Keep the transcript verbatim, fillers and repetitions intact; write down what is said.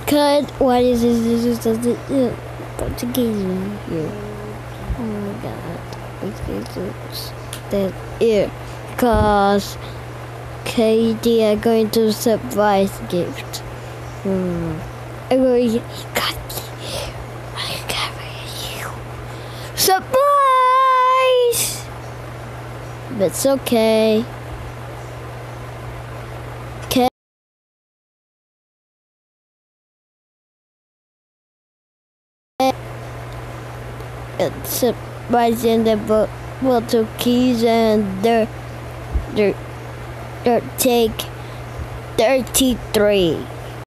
Cut. What is this? This is the uh, Portuguese here. Oh my god. It's that here. Cause Katie are going to surprise gift. Hmm. I'm going to cut you. I cover you. Surprise! But it's okay. Okay. It's surprising the Portuguese and they're they're they're take thirty-three.